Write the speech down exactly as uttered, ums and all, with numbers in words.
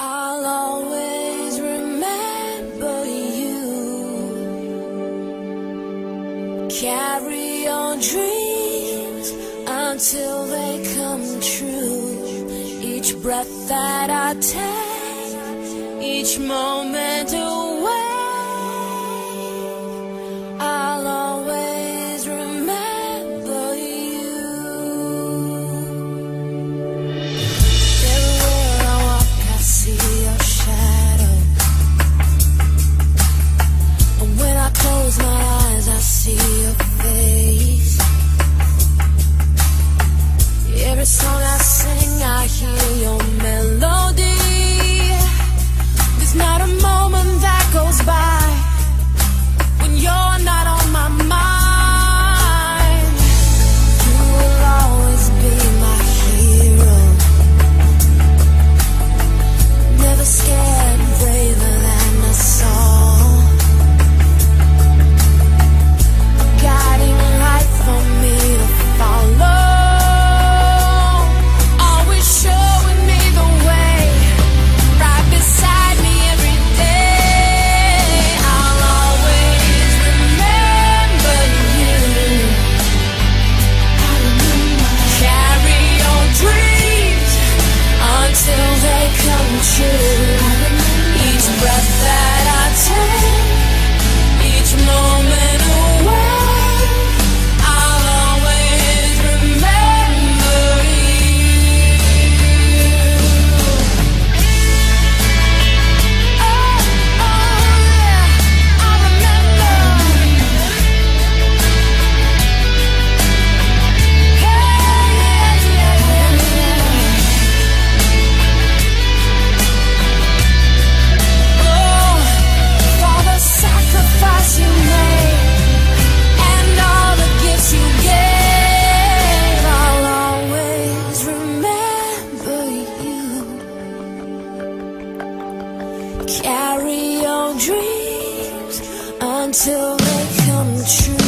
I'll always remember you. Carry on dreams until they come true. Each breath that I take, each moment away, I'll always remember you. Everywhere I walk, I see your shadow. And when I close my eyes, I see your face. Every song I sing, I hear your melody. There's not a moment that goes by when you're not on my mind. You will always be my hero. Never scared, braver than a song. Guiding light for me to follow. Each breath that I take, each moment away, I'll always remember you. Oh, oh yeah, I remember. Hey, yeah, yeah, yeah. You made and all the gifts you gave, I'll always remember you. Carry your dreams until they come true.